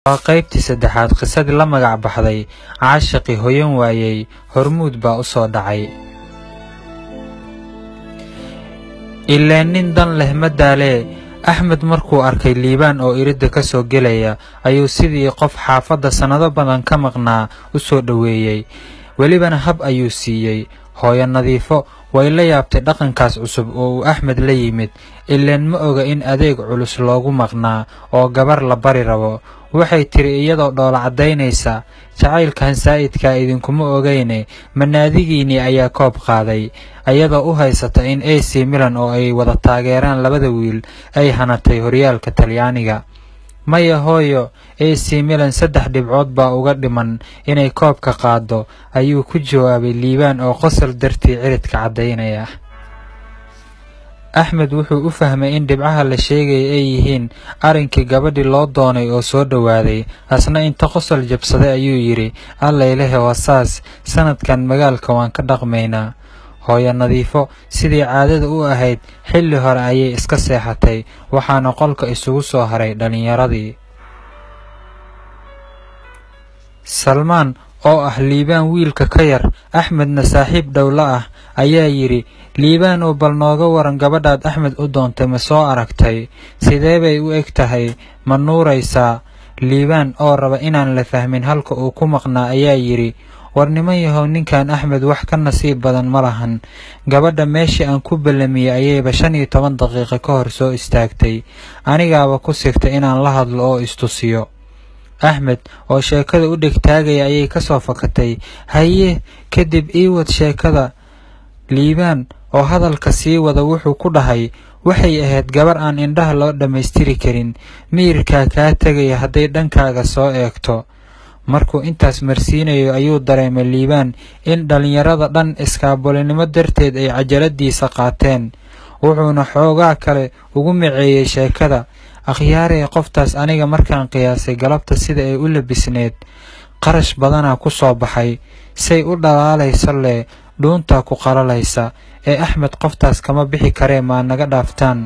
Waa qaybtii saddexaad qisadii la magac baxday Caashaqii Hooyan Waayay. Hormuud baa u soo dhacay. Ileen nin dan leh ma daale. Axmed markuu arkay Liibaan oo iridda ka soo gelaya ayuu sidii qof xaafadda sannado badan ka maqnaa u soo dhoweeyey, welibana hab ayuu siiyey. Hooyo Nadiifo way la yaabtay dhaqankaas cusub oo uu Axmed la yimid. Ileen ma oga in adeeg culus loogu maqnaa oo gabar la bari rabo. Waxay tiri iyadoo dhoola cadaynaysa, jacaylkan saa'idka idinkuma ogeyne, manaadigiinii ayaa koob qaaday, ayadoo u haysata in AC Milan oo ay wada taageeraan labada wiil ay hanatay horyaalka Talyaaniga. Maya hooyo, AC Milan 3 dhibcood baa uga dhiman inay koobka qaado, ayuu ku jawaabay Liibaan oo qosol dartii ciridka cadaynaya. Axmed wuxuu u fahmay in dhibcaha la sheegay ay yihiin arrinkii gabadhii loo doonay oo soo dhowaaday. Asna inta qosol jabsaday ayuu yidhi, Allailehe waa saas, sanadkan magaalka waan ka dhaqmaynaa. Hooyo Nadiifo sidii caadada u ahayd xilli hore ayay iska seexatay, waxaana qolka isugu soo haray dhalinyaradii. Salmaan oo ah Liibaan wiilka ka yar, Axmedna saaxiib dhowla ah, ayaa yidhi, Liibaan oo bal nooga waran gabadhaad Axmed u doontay ma soo aragtay? Sidee bay u eg tahay? Ma nuuraysaa? Liibaan oo raba inaan la fahmin halka uu ku maqnaa ayaa yidhi, war niman yahow, ninkan Axmed wax ka nasiib badan ma lahan. Gabadha meeshii aan ku ballamiyey ayayba 15 daqiiqo ka hor soo istaagtay, anigaaba ku sigtay inaan la hadlo oo istusiyo. Axmed oo sheekada u dhegtaagaya ayay ka soo fakatay, haye kadib ii wad sheekada. Liibaan oo hadalka sii wada wuxuu ku dhahay, waxay ahayd gabar aan indhaha loo dhammaystiri karin, miyirkaa kaa tegaya hadday dhankaaga soo eegto. Markuu intaas marsiinayo ayuu dareemay Liibaan in dhalinyarada dhan iskaabolinimo darteed ay cajaladiisa qaateen, wuxuuna xoogaa kale ugu miceeyey sheekada. Akhyaaree, qoftaas aniga markaan qiyaasay galabta sida ay u labisneed, qarash badanaa ku soo baxay, say u dhalaalayso lee dhuuntaa ku qalalaysa, ee Axmed qoftaas kama bixi karee maa naga dhaaftaan.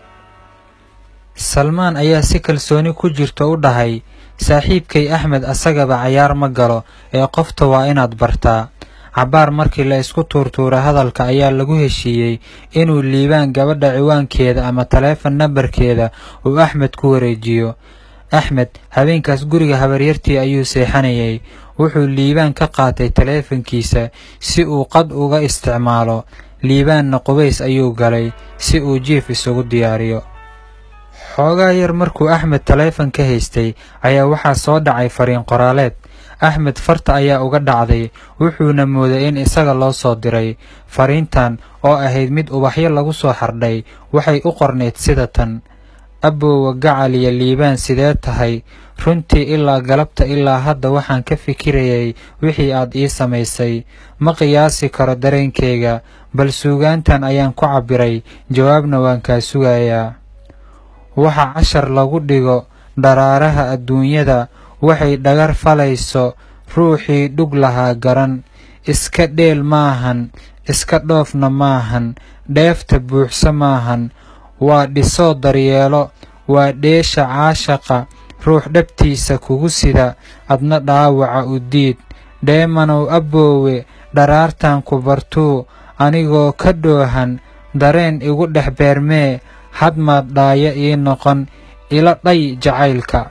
Salmaan ayaa si kalsooni ku jirto u dhahay, saaxiibkay Axmed asagaba cayaar ma galo, ee qofta waa inaad bartaa. Cabbaar markii la isku tuurtuuray hadalka ayaa lagu heshiiyey inuu Liibaan gabadha ciwaankeeda ama taleefan nambarkeeda uu Axmed ku wareejiyo. Axmed habeenkaas guriga habaryartii ayuu seexanayay, wuxuu Liibaan ka qaatay taleefankiisa si uu qad uga isticmaalo. Liibaanna qubays ayuu galay si uu jiif isugu diyaariyo. Xoogaa yar markuu Axmed taleefan ka haystay ayaa waxaa soo dhacay fariin qoraaleed. Axmed farta ayaa uga dhacday, wuxuuna mooday in isaga loo soo diray. Fariintan oo ahayd mid ubaxyo lagu soo xardhay waxay u qorneyd sida tan: Abbowa gacaliya Liibaan sidee tahay? Runtii ilaa galabta ilaa hadda waxaan ka fikirayay wixii aad ii samaysay. Ma qiyaasi karo dareenkayga, bal suugaantan ayaan ku cabbiray, jawaabna waan kaa sugayaa. Waxa cashar lagu dhigo dharaaraha adduunyada, waxay dhagar falayso ruuxii dhug lahaa garan. Iska dheel maahan, iska dhoofna maahan, dheefta buuxsa maahan, waa dhisoo daryeelo, waa dheesha caashaqa, ruux dhabtiisa kugu sida, adna dhaawaca u diid. Dheemanow abboowe, dharaartan ku bartuu, anigoo ka dhoohan, dareen igu dhex beermee, hadmaad dhaaya ii noqon, ila dhay jacaylka.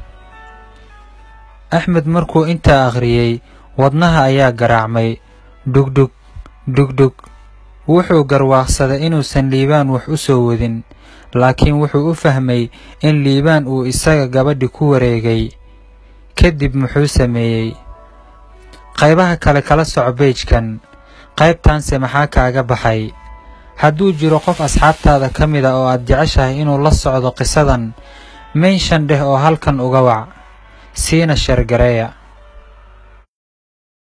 Axmed markuu intaa akhriyey, wadnaha ayaa garaacmay, dhugdhug dhugdhug. Wuxuu garwaaqsaday inuusan Liibaan wax u soo wadin, laakiin wuxuu u fahmay in Liibaan uu isaga gabadhi ku wareegay. Kadib muxuu sameeyey? Qaybaha kale kala soco page-kan. Qaybtaanse maxaa kaaga baxay? Hadduu jiro qof asxaabtaada ka mid ah oo aad jeceshahay inuu la socdo qisadan, mention dheh oo halkan uga wac, siina share gareeya.